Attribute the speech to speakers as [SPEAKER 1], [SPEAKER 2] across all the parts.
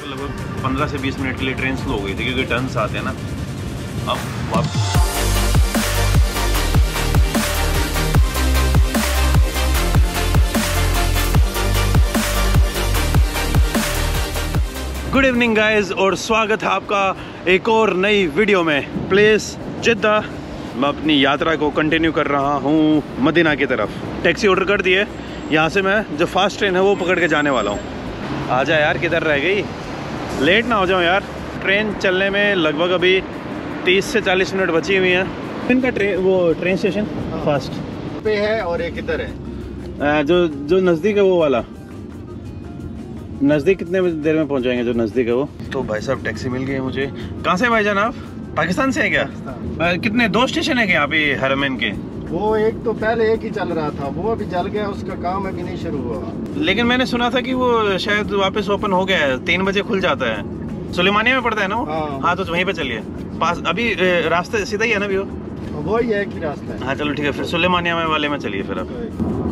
[SPEAKER 1] लगभग 15 से 20 मिनट के लिए ट्रेन स्लो हो गई थी क्योंकि टर्न्स आते हैं ना। अब वापस गुड इवनिंग गाइज और स्वागत है आपका एक और नई वीडियो में। Place Jeddah. मैं अपनी यात्रा को कंटिन्यू कर रहा हूँ मदीना की तरफ। टैक्सी ऑर्डर कर दिए। यहाँ से मैं जो फास्ट ट्रेन है वो पकड़ के जाने वाला हूँ। आजा यार, किधर रह गई? लेट ना हो जाओ यार। ट्रेन चलने में लगभग अभी 30 से 40 मिनट बची हुई हैं। इनका ट्रेन स्टेशन फास्ट
[SPEAKER 2] पे है और एक इधर है
[SPEAKER 1] जो नज़दीक है वो वाला। नज़दीक कितने देर में पहुंच जाएंगे जो नज़दीक है वो? तो भाई साहब टैक्सी मिल गई है मुझे। कहाँ से भाईजान आप? पाकिस्तान से हैं क्या? कितने 2 स्टेशन है क्या यहाँ पे हरमैन के?
[SPEAKER 2] वो एक तो पहले एक ही चल रहा था, वो अभी जल गया, उसका काम अभी नहीं शुरू हुआ।
[SPEAKER 1] लेकिन मैंने सुना था कि वो शायद वापस ओपन हो गया है, 3 बजे खुल जाता है। सुलेमानिया में पड़ता है ना वो? हाँ तो वहीं पे चलिए पास। अभी रास्ते सीधा ही है ना भी
[SPEAKER 2] वो ही है कि रास्ता है।
[SPEAKER 1] हाँ चलो ठीक है, फिर सुलेमानिया में वाले में चलिए फिर। आप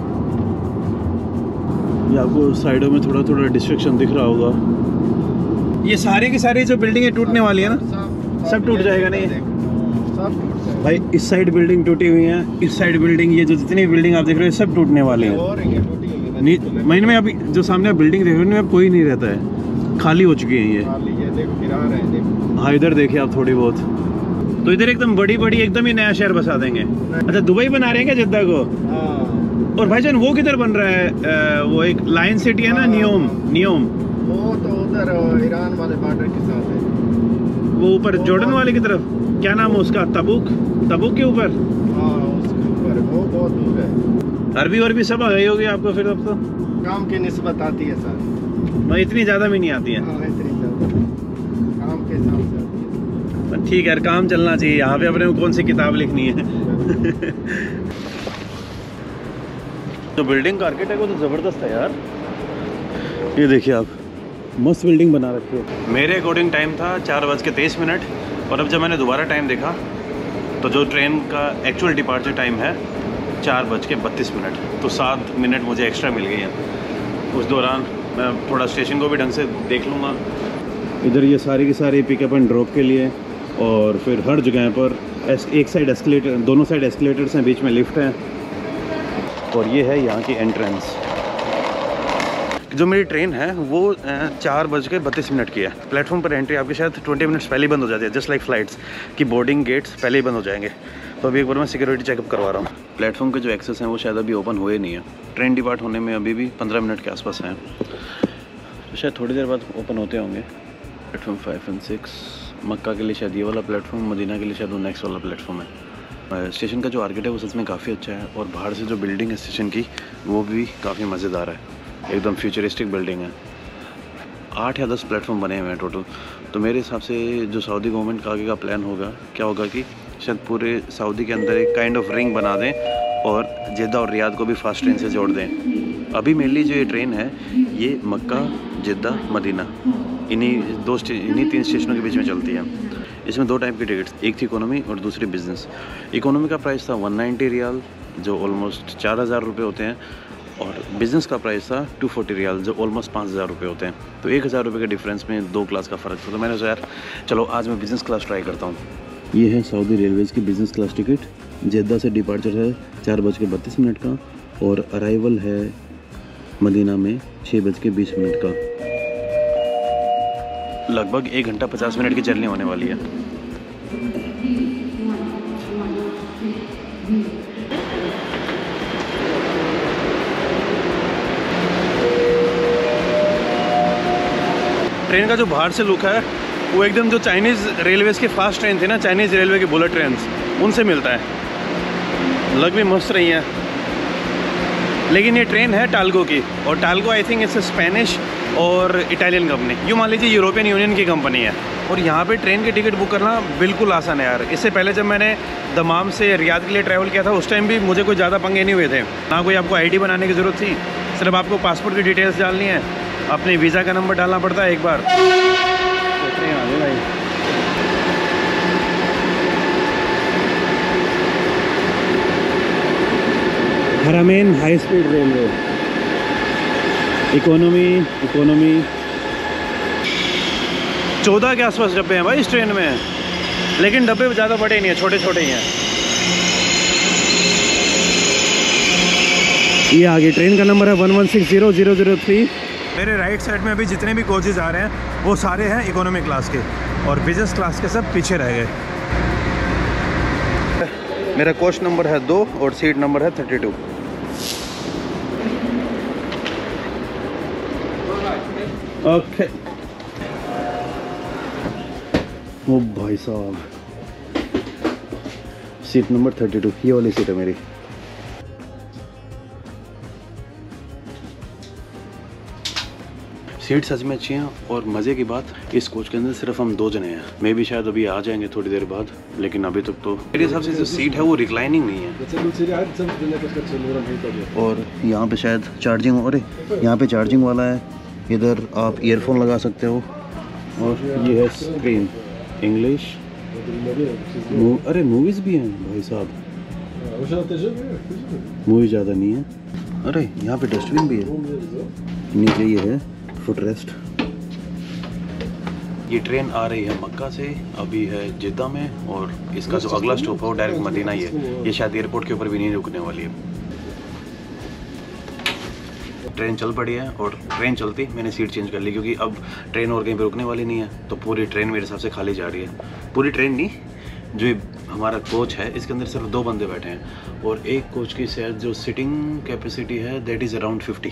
[SPEAKER 1] ये आपको साइडों में थोड़ा थोड़ा डिस्ट्रक्शन दिख रहा होगा। ये सारी की सारी जो बिल्डिंगें टूटने वाली है ना, सब टूट जाएगा नहीं?
[SPEAKER 2] सब टूट जाएगा
[SPEAKER 1] भाई। इस साइड बिल्डिंग टूटी हुई है, इस साइड बिल्डिंग, ये जो जितनी बिल्डिंग आप देख रहे हो सब टूटने वाली है। महीने में अभी जो सामने आप बिल्डिंग देख रहे हो इनमें कोई नहीं रहता है, खाली हो चुकी है ये। हाँ इधर देखिए आप थोड़ी बहुत। तो इधर एकदम बड़ी बड़ी एकदम ही नया शहर बसा देंगे। अच्छा दुबई बना रहे हैं क्या जिद्दा को? और भाईजान वो किधर बन रहा है? वो एक लाइन सिटी है ना, नियोम।
[SPEAKER 2] वो तो उधर ईरान वाले बॉर्डर के साथ है।
[SPEAKER 1] वो ऊपर जॉर्डन वाले की तरफ, क्या नाम है उसका? तबूक के ऊपर?
[SPEAKER 2] हाँ उसके ऊपर, वो बहुत दूर है।
[SPEAKER 1] अरबी सब आ गई होगी आपको फिर? अब तो
[SPEAKER 2] काम की निस्बत आती है सर।
[SPEAKER 1] इतनी ज़्यादा भी नहीं आती है।
[SPEAKER 2] हाँ इतनी ज़्यादा काम के हिसाब से आती है।
[SPEAKER 1] ठीक है यार, काम चलना चाहिए। यहाँ पे अपने को कौन सी किताब लिखनी है? जो बिल्डिंग का आर्किटेक्ट है वो तो ज़बरदस्त है यार। ये देखिए आप, मस्त बिल्डिंग बना रखी है। मेरे अकॉर्डिंग टाइम था 4:23 और अब जब मैंने दोबारा टाइम देखा तो जो ट्रेन का एक्चुअल डिपार्चर टाइम है 4:32, तो 7 मिनट मुझे एक्स्ट्रा मिल गई है। उस दौरान मैं थोड़ा स्टेशन को भी ढंग से देख लूँगा। इधर ये सारी की सारी पिकअप एंड ड्रॉप के लिए, और फिर हर जगह पर एक साइड एस्केलेटर, दोनों साइड एस्केलेटर्स हैं, बीच में लिफ्ट है। और ये है यहाँ की एंट्रेंस। जो मेरी ट्रेन है वो 4:32 की है। प्लेटफॉर्म पर एंट्री आपके शायद 20 मिनट्स पहले ही बंद हो जाती है, जस्ट लाइक फ्लाइट्स की बोर्डिंग गेट्स पहले ही बंद हो जाएंगे। तो अभी एक बार मैं सिक्योरिटी चेकअप करवा रहा हूँ। प्लेटफॉर्म के जो एक्सेस हैं वो शायद अभी ओपन हुए नहीं है। ट्रेन डिपार्ट होने में अभी भी 15 मिनट के आसपास हैं, तो शायद थोड़ी देर बाद ओपन होते होंगे। प्लेटफॉर्म 5 और 6 मक्का के लिए शायद ये वाला प्लेटफॉर्म, मदीना के लिए शायद वो नेक्स्ट वाला प्लेटफॉर्म है। स्टेशन का जो आर्किटेक्ट है वो सच में काफ़ी अच्छा है, और बाहर से जो बिल्डिंग है स्टेशन की वो भी काफ़ी मज़ेदार है। एकदम फ्यूचरिस्टिक बिल्डिंग है। 8 या 10 प्लेटफॉर्म बने हुए हैं टोटल। तो मेरे हिसाब से जो सऊदी गवर्नमेंट का आगे का प्लान होगा, क्या होगा कि शायद पूरे सऊदी के अंदर एक काइंड ऑफ रिंग बना दें और जिद्दा और रियाद को भी फास्ट ट्रेन से जोड़ दें। अभी मेनली जो ये ट्रेन है ये मक्का, जिद्दा, मदीना, इन्हीं 3 स्टेशनों के बीच में चलती है। इसमें 2 टाइप की टिकट्स, एक थी इकोनॉमी और दूसरी बिज़नेस। इकोनॉमी का प्राइस था 190 रियाल, जो ऑलमोस्ट 4000 रुपये होते हैं, और बिज़नेस का प्राइस था 240 रियाल, जो ऑलमोस्ट 5000 रुपये होते हैं। तो 1000 रुपये के डिफरेंस में 2 क्लास का फ़र्क था। तो मैंने सोचा यार चलो आज मैं बिज़नेस क्लास ट्राई करता हूँ। ये है सऊदी रेलवेज़ की बिज़नेस क्लास टिकट। जिद्दा से डिपार्चर है 4:32 का, और अराइवल है मदीना में 6:20 का। लगभग 1 घंटा 50 मिनट की जर्नी होने वाली है। ट्रेन का जो बाहर से लुक है वो एकदम जो चाइनीज़ रेलवेज़ की फास्ट ट्रेन थी ना, चाइनीज़ रेलवे की बुलेट ट्रेन, उनसे मिलता है। लग भी मस्त रही है। लेकिन ये ट्रेन है टाल्गो की, और Talgo I think it's Spanish और इटालियन कंपनी, यूँ मान लीजिए यूरोपियन यूनियन की कंपनी है। और यहाँ पे ट्रेन की टिकट बुक करना बिल्कुल आसान है यार। इससे पहले जब मैंने दमाम से रियाद के लिए ट्रैवल किया था उस टाइम भी मुझे कोई ज़्यादा पंगे नहीं हुए थे। ना कोई आपको आईडी बनाने की ज़रूरत थी, सिर्फ आपको पासपोर्ट की डिटेल्स डालनी है, अपने वीज़ा का नंबर डालना पड़ता है एक बार। Haramain high speed railway economy. 14 के आसपास डब्बे हैं भाई इस ट्रेन में, लेकिन डब्बे ज़्यादा बड़े नहीं हैं, छोटे छोटे ही हैं। ये आगे ट्रेन का नंबर है 1160-003। मेरे राइट साइड में अभी जितने भी कोचेज आ रहे हैं वो सारे हैं इकोनॉमी क्लास के, और बिजनेस क्लास के सब पीछे रह गए। मेरा कोच नंबर है 2 और सीट नंबर है 32। ओके ओ भाई साहब, सीट नंबर 32, ये वाली सीट है मेरी। सीट सच में अच्छी हैं, और मज़े की बात इस कोच के अंदर सिर्फ हम 2 जने हैं। मे भी शायद अभी आ जाएंगे थोड़ी देर बाद, लेकिन अभी तक तो मेरे हिसाब से जो सीट है वो रिक्लाइनिंग नहीं है। और यहाँ पे शायद चार्जिंग, और यहाँ पे चार्जिंग वाला है, इधर आप ईयरफोन लगा सकते हो। और ये है स्क्रीन, इंग्लिश, अरे मूवीज़ भी हैं भाई साहब, मूवी ज़्यादा नहीं है। अरे यहाँ पे डस्टबिन भी है, नीचे ये है फुट रेस्ट। ये ट्रेन आ रही है मक्का से, अभी है जिद्दा में, और इसका जो अगला स्टॉप है वो डायरेक्ट मदीना ही है। ये शायद एयरपोर्ट के ऊपर भी नहीं रुकने वाली है। ट्रेन चल पड़ी है, और ट्रेन चलती मैंने सीट चेंज कर ली, क्योंकि अब ट्रेन और कहीं पर रुकने वाली नहीं है, तो पूरी ट्रेन मेरे हिसाब से खाली जा रही है। पूरी ट्रेन नहीं, जो हमारा कोच है इसके अंदर सिर्फ 2 बंदे बैठे हैं, और एक कोच की शायद जो सिटिंग कैपेसिटी है दैट इज़ अराउंड 50।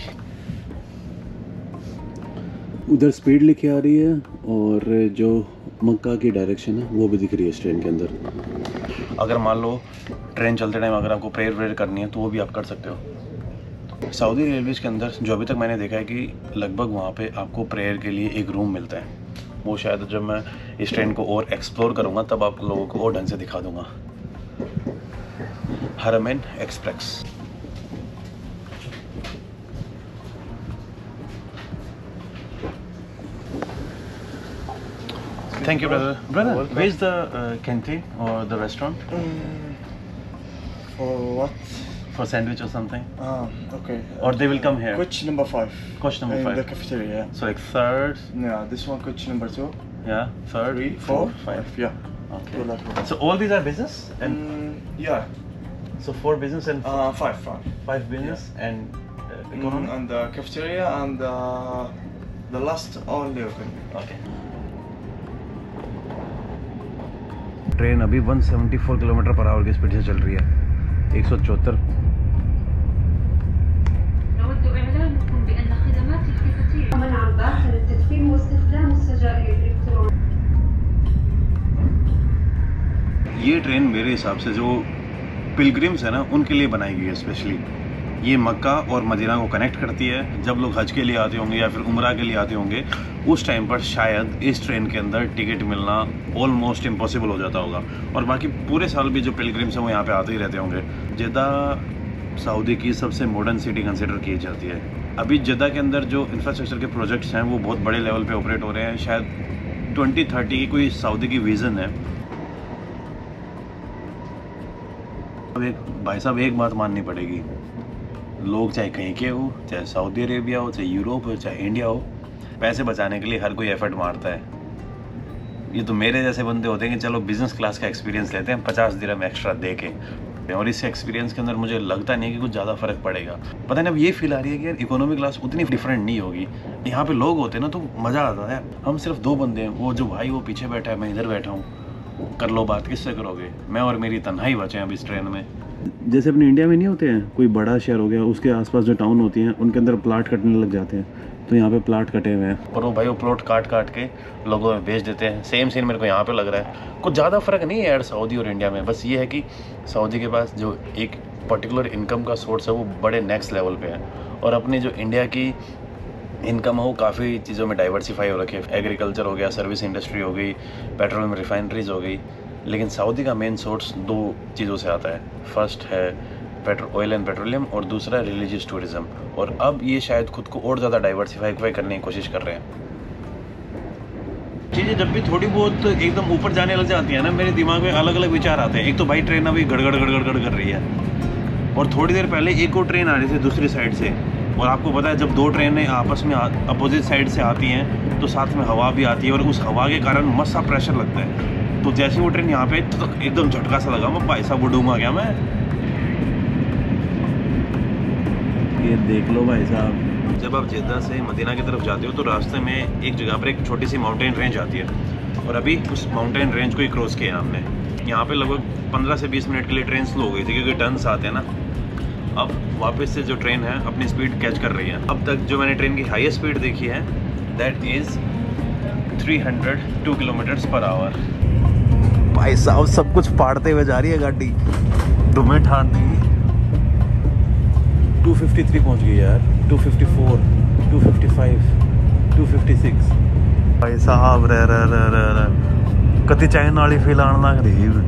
[SPEAKER 1] उधर स्पीड लिखी आ रही है, और जो मक्का की डायरेक्शन है वो भी दिख रही है इस ट्रेन के अंदर। अगर मान लो ट्रेन चलते टाइम अगर आपको प्रेयर व्रेयर करनी है तो वो भी आप कर सकते हो। सऊदी रेलवेज़ के अंदर जो अभी तक मैंने देखा है कि लगभग वहाँ पे आपको प्रेयर के लिए एक रूम मिलता है। वो शायद जब मैं इस ट्रेन को और एक्सप्लोर करूँगा तब आप लोगों को और ढंग से दिखा दूँगा। Haramain express. Thank you, brother. Brother, where is the canteen or the restaurant?
[SPEAKER 3] For what?
[SPEAKER 1] For sandwich or something?
[SPEAKER 3] Okay.
[SPEAKER 1] Or they will come here?
[SPEAKER 3] Coach number 5.
[SPEAKER 1] Coach number 5.
[SPEAKER 3] In the cafeteria, yeah.
[SPEAKER 1] So like third?
[SPEAKER 3] Yeah, this one coach number 2.
[SPEAKER 1] Yeah, third,
[SPEAKER 3] 3, 4, 5. Yeah.
[SPEAKER 1] Okay.
[SPEAKER 3] Go like that.
[SPEAKER 1] So all these are business? And
[SPEAKER 3] Yeah.
[SPEAKER 1] so 4 business and
[SPEAKER 3] 5.
[SPEAKER 1] 5 business and economy?
[SPEAKER 3] And the cafeteria and the last only open.
[SPEAKER 1] Okay. Train अभी 174 kilometre per hour की speed से चल रही है। 174।
[SPEAKER 4] نود إعلامكم بأن خدمات الكافيتيريا منع داخل التدخين واستخدام السجائر الإلكترونية.
[SPEAKER 1] ये train मेरे हिसाब से जो पिलग्रिम्स है ना उनके लिए बनाई गई है स्पेशली। ये मक्का और मदीना को कनेक्ट करती है। जब लोग हज के लिए आते होंगे या फिर उम्रा के लिए आते होंगे उस टाइम पर शायद इस ट्रेन के अंदर टिकट मिलना ऑलमोस्ट इम्पॉसिबल हो जाता होगा, और बाकी पूरे साल भी जो पिलग्रिम्स हैं वो यहाँ पे आते ही रहते होंगे। जिद्दा सऊदी की सबसे मॉडर्न सिटी कंसिडर की जाती है। अभी जिद्दा के अंदर जो इंफ्रास्ट्रक्चर के प्रोजेक्ट्स हैं वो बहुत बड़े लेवल पे ऑपरेट हो रहे हैं। शायद 2030 की कोई सऊदी की विज़न है। अब भाई साहब एक बात माननी पड़ेगी, लोग चाहे कहीं के हो, चाहे सऊदी अरेबिया हो, चाहे यूरोप हो, चाहे इंडिया हो, पैसे बचाने के लिए हर कोई एफर्ट मारता है। ये तो मेरे जैसे बंदे होते हैं कि चलो बिजनेस क्लास का एक्सपीरियंस लेते हैं 50 दिरहम एक्स्ट्रा दे के, और इस एक्सपीरियंस के अंदर मुझे लगता नहीं है कि कुछ ज़्यादा फ़र्क पड़ेगा। पता नहीं अब ये फील आ रही है कि यार इकोनॉमी क्लास उतनी डिफरेंट नहीं होगी। यहाँ पे लोग होते हैं ना तो मज़ा आता है। हम सिर्फ 2 बंदे हैं, वो जो भाई वो पीछे बैठा है, मैं इधर बैठा हूँ, कर लो बात, किससे करोगे? मैं और मेरी तन्हाई बचे हैं अब इस ट्रेन में। जैसे अपने इंडिया में नहीं होते हैं, कोई बड़ा शहर हो गया उसके आसपास जो टाउन होती हैं उनके अंदर प्लाट कटने लग जाते हैं, तो यहाँ पे प्लाट कटे हुए हैं और वो भाई वो प्लॉट काट काट के लोगों में बेच देते हैं। सेम सीन मेरे को यहाँ पे लग रहा है। कुछ ज़्यादा फ़र्क नहीं है यार सऊदी और इंडिया में, बस ये है कि सऊदी के पास जो एक पर्टिकुलर इनकम का सोर्स है वो बड़े नेक्स्ट लेवल पे है, और अपनी जो इंडिया की इनकम है वो काफ़ी चीज़ों में डाइवर्सिफाई हो रखी है। एग्रीकल्चर हो गया, सर्विस इंडस्ट्री हो गई, पेट्रोल में रिफाइनरीज हो गई। लेकिन सऊदी का मेन सोर्स 2 चीज़ों से आता है। फर्स्ट है ऑयल एंड पेट्रोलियम, और दूसरा है रिलीजियस टूरिज़्म। और अब ये शायद खुद को और ज़्यादा डाइवर्सिफाई करने की कोशिश कर रहे हैं। चीज़ें जब भी थोड़ी बहुत एकदम ऊपर जाने लग जाती हैं ना, मेरे दिमाग में अलग अलग विचार आते हैं। एक तो भाई ट्रेन अभी गड़गड़ गड़गड़ गड़ कर रही है, और थोड़ी देर पहले एक और ट्रेन आ रही थी दूसरी साइड से, और आपको पता है जब दो ट्रेनें आपस में अपोजिट साइड से आती हैं तो साथ में हवा भी आती है और उस हवा के कारण मस्त सा प्रेशर लगता है। तो जैसे वो ट्रेन यहाँ पे तो एकदम झटका सा लगा, मैं भाई साहब उड़ूंगा क्या मैं। ये देख लो भाई साहब, जब आप जेद्दा से मदीना की तरफ जाते हो तो रास्ते में एक जगह पर एक छोटी सी माउंटेन रेंज आती है और अभी उस माउंटेन रेंज को ही क्रॉस किया हमने। यहाँ पे लगभग 15 से 20 मिनट के लिए ट्रेन स्लो हो गई थी क्योंकि टर्न्स आते हैं ना। अब वापस से जो ट्रेन है अपनी स्पीड कैच कर रही है। अब तक जो मैंने ट्रेन की हाईएस्ट स्पीड देखी है that is 302 kilometres per hour. भाई साहब सब कुछ फाड़ते हुए जा रही है गाड़ी, तुम्हें ठान दी। 253 पहुंच गई यार, 254, 255, 256। भाई साहब रे कति चाइना वाली फील आने लग रही है।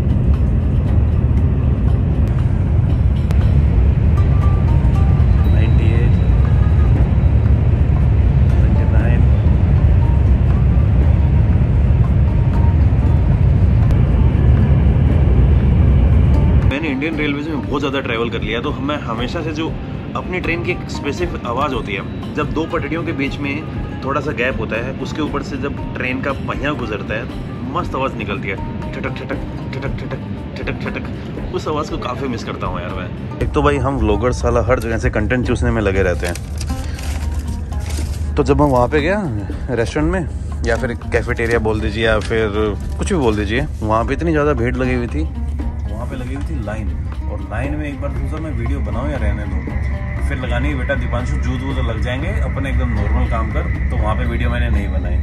[SPEAKER 1] इंडियन रेलवेज में बहुत ज़्यादा ट्रैवल कर लिया तो मैं हमेशा से जो अपनी ट्रेन की एक स्पेसिफिक आवाज़ होती है, जब दो पटरियों के बीच में थोड़ा सा गैप होता है उसके ऊपर से जब ट्रेन का पहिया गुजरता है मस्त आवाज़ निकलती है, ठटक ठटक ठटक ठटक ठटक ठटक। उस आवाज़ को काफ़ी मिस करता हूँ यार मैं। एक तो भाई हम व्लॉगर साला हर जगह से कंटेंट चूसने में लगे रहते हैं। तो जब हम वहाँ पे गया रेस्टोरेंट में या फिर कैफेटेरिया बोल दीजिए या फिर कुछ भी बोल दीजिए, वहाँ पे इतनी ज़्यादा भीड़ लगी हुई थी, वहाँ पे लगी हुई थी लाइन। और लाइन में एक बार सोचा मैं वीडियो बनाऊँ या रहने दूँ, फिर लगानी बेटा दीपांशु जूत वूत लग जाएंगे, अपन एकदम नॉर्मल काम कर। तो वहाँ पे वीडियो मैंने नहीं बनाई।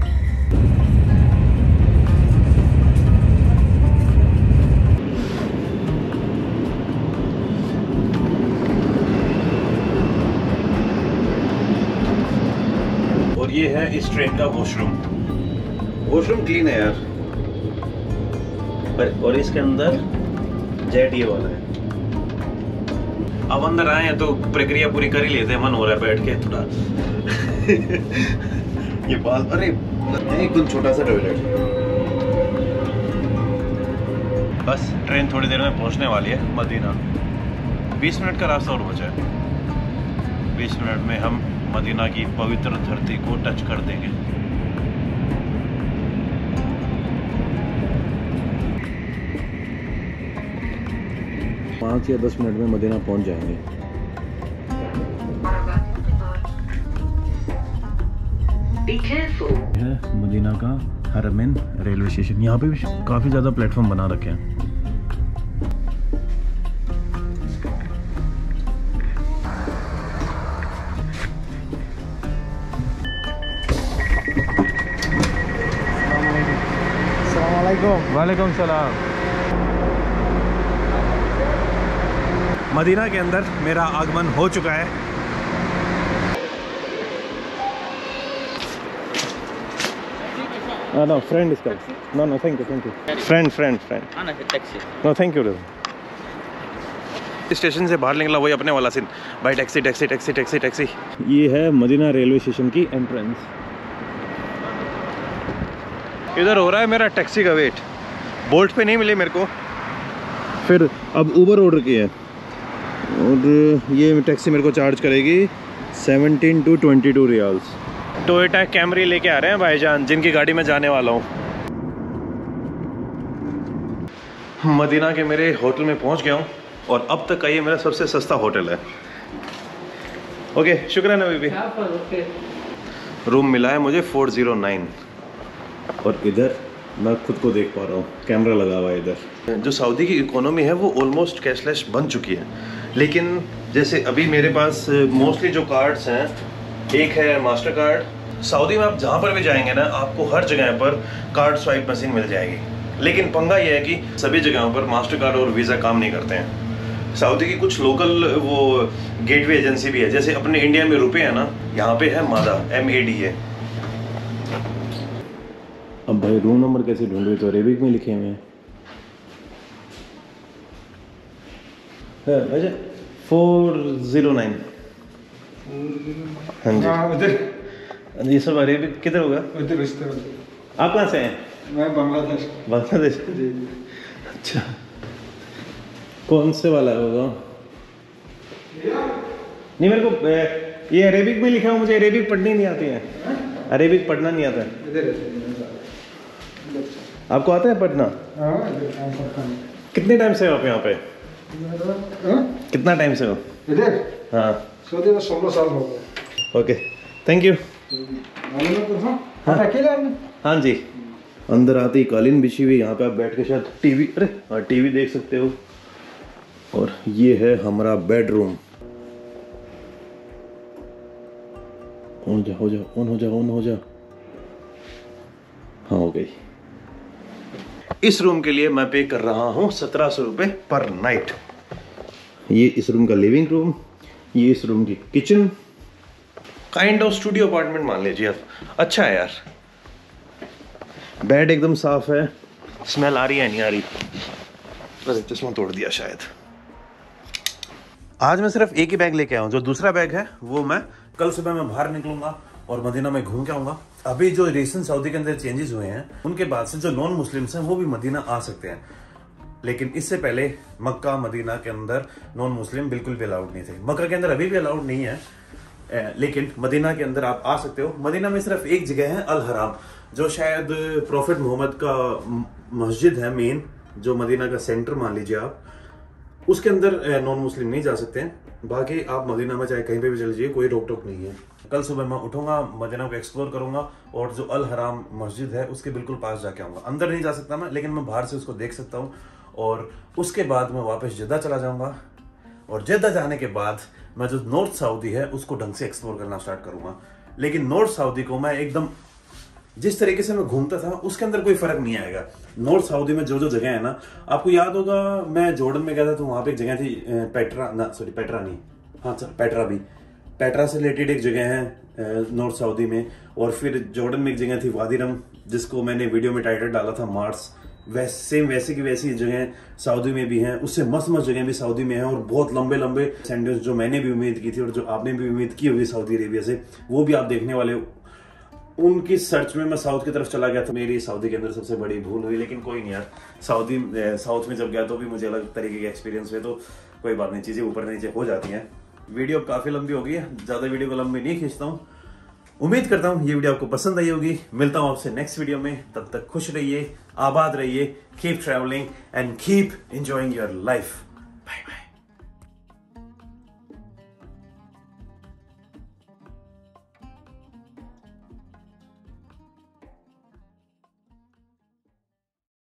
[SPEAKER 1] और ये है इस ट्रेन का वॉशरूम। वॉशरूम क्लीन है यार, और इसके अंदर जेट ये वाला है। अब अंदर आए हैं तो प्रक्रिया पूरी कर ही लेते हैं, मन हो रहा है बैठ के थोड़ा। ये बाल, अरे एकदम छोटा सा टॉयलेट। बस ट्रेन थोड़ी देर में पहुंचने वाली है मदीना। 20 मिनट का रास्ता और बचा है। 20 मिनट में हम मदीना की पवित्र धरती को टच कर देंगे। पाँच या 10 मिनट में मदीना पहुंच जाएंगे। है मदीना का हरमैन रेलवे स्टेशन। यहाँ पे भी काफ़ी ज़्यादा प्लेटफॉर्म बना रखे हैं। वालेकुम सलाम। मदीना के अंदर मेरा आगमन हो चुका है। No, friend is coming. No, thank you. Friend. No, thank you. Station से बाहर निकला वही अपने वाला सीन, भाई टैक्सी। ये है मदीना रेलवे स्टेशन की एंट्रेंस। इधर हो रहा है मेरा टैक्सी का वेट। बोल्ट पे नहीं मिले मेरे को, फिर अब ऊबर ऑर्डर किया है और ये टैक्सी मेरे को चार्ज करेगी 17 to 22 रियाल्स। टोयोटा कैमरी लेके आ रहे हैं भाईजान, जिनकी गाड़ी में जाने वाला हूँ। मदीना के मेरे होटल में पहुँच गया हूँ और अब तक का ये मेरा सबसे सस्ता होटल है। ओके, शुक्रिया बीबी। रूम मिला है मुझे 409 और इधर मैं खुद को देख पा रहा हूँ, कैमरा लगा हुआ है इधर। जो सऊदी की इकोनॉमी है वो ऑलमोस्ट कैशलेस बन चुकी है, लेकिन जैसे अभी मेरे पास मोस्टली जो कार्ड्स हैं, एक है मास्टर कार्ड। सऊदी में आप जहाँ पर भी जाएंगे ना, आपको हर जगह पर कार्ड स्वाइप मशीन मिल जाएगी, लेकिन पंगा ये है कि सभी जगहों पर मास्टर कार्ड और वीज़ा काम नहीं करते हैं। सऊदी की कुछ लोकल वो गेटवे एजेंसी भी है, जैसे अपने इंडिया में रुपए है ना, यहाँ पे है मादा, MAD है। अब भाई रूम नंबर कैसे ढूंढे, तो अरेबिक में लिखे हुए हैं। अच्छा 409। हाँ जी, ये सब अरेबिक किधर होगा? आप कहाँ से हैं?
[SPEAKER 2] मैं बांग्लादेश।
[SPEAKER 1] बांग्लादेश जी। अच्छा, कौन से वाला होगा? नहीं, मेरे को ये अरेबिक में लिखा है, मुझे अरेबिक पढ़नी नहीं आती है, अरेबिक पढ़ना नहीं आता है। आपको आता है पढ़ना? कितने टाइम से हो आप यहाँ पे? कितना टाइम से हो
[SPEAKER 5] इधर?
[SPEAKER 1] हाँ
[SPEAKER 5] सऊदी में 16 साल हो गए।
[SPEAKER 1] Okay thank you. हाँ जी, अंदर आते ही कालीन बिछी हुई, यहाँ पे आप बैठ के शायद टीवी, अरे टीवी देख सकते हो। और ये है हमारा बेडरूम। ऑन जा, हो जा, ऑन हो जा, ऑन हो जा। हाँ हो गई। इस रूम के लिए मैं पे कर रहा हूँ 1700 रुपये पर नाइट। ये इस रूम का लिविंग रूम, ये इस रूम की kitchen, kind of studio apartment मान लीजिए आप। अच्छा है यार, बेड एकदम साफ है, स्मेल आ रही है नहीं आ रही। अरे चश्मा तोड़ दिया शायद। आज मैं सिर्फ एक ही बैग लेके आया हूँ, जो दूसरा बैग है वो मैं कल सुबह मैं बाहर निकलूंगा और मदीना में घूम के आऊंगा। अभी जो रिसेंट सऊदी के अंदर चेंजेस हुए हैं, उनके बाद से जो नॉन मुस्लिम्स हैं वो भी मदीना आ सकते हैं, लेकिन इससे पहले मक्का मदीना के अंदर नॉन मुस्लिम बिल्कुल भी अलाउड नहीं थे। मक्का के अंदर अभी भी अलाउड नहीं है, लेकिन मदीना के अंदर आप आ सकते हो। मदीना में सिर्फ एक जगह है, अल हराम, जो शायद प्रॉफिट मोहम्मद का मस्जिद है मेन, जो मदीना का सेंटर मान लीजिए आप, उसके अंदर नॉन मुस्लिम नहीं जा सकते हैं। बाकी आप मदीना में चाहे कहीं पे भी चले जाइए, कोई रोक टोक नहीं है। कल सुबह मैं उठूंगा, मदीना को एक्सप्लोर करूंगा और जो अल हराम मस्जिद है उसके बिल्कुल पास जाके आऊंगा। अंदर नहीं जा सकता मैं, लेकिन मैं बाहर से उसको देख सकता हूँ। और उसके बाद मैं वापस जिद्दा चला जाऊंगा और जिद्दा जाने के बाद मैं जो नॉर्थ सऊदी है उसको ढंग से एक्सप्लोर करना स्टार्ट करूंगा। लेकिन नॉर्थ सऊदी को मैं एकदम जिस तरीके से मैं घूमता था उसके अंदर कोई फर्क नहीं आएगा। नॉर्थ सऊदी में जो जो जगह है ना, आपको याद होगा मैं जॉर्डन में गया था तो वहां पे एक जगह थी पेट्रा नहीं, हाँ पेट्रा भी, पेट्रा से रिलेटेड एक जगह है नॉर्थ सऊदी में। और फिर जॉर्डन में एक जगह थी वादी रम, जिसको मैंने वीडियो में टाइटल डाला था मार्स। वैसे की वैसी जगह सऊदी में भी हैं, उससे मस्त जगह भी सऊदी में है। और बहुत लंबे लंबे सैंडल्स जो मैंने भी उम्मीद की थी और जो आपने भी उम्मीद की होगी सऊदी अरेबिया से, वो भी आप देखने वाले हो। उनकी सर्च में मैं साउथ की तरफ चला गया था, मेरी सऊदी के अंदर सबसे बड़ी भूल हुई। लेकिन कोई नहीं यार, साउथ में जब गया तो भी मुझे अलग तरीके के एक्सपीरियंस हुए, तो कोई बात नहीं, चीजें ऊपर नीचे हो जाती हैं। वीडियो काफी लंबी हो गई है, ज्यादा वीडियो को लंबी नहीं खींचता हूँ। उम्मीद करता हूँ ये वीडियो आपको पसंद आई होगी। मिलता हूँ आपसे नेक्स्ट वीडियो में, तब तक खुश रहिए, आबाद रहिए, keep travelling and keep enjoying your life.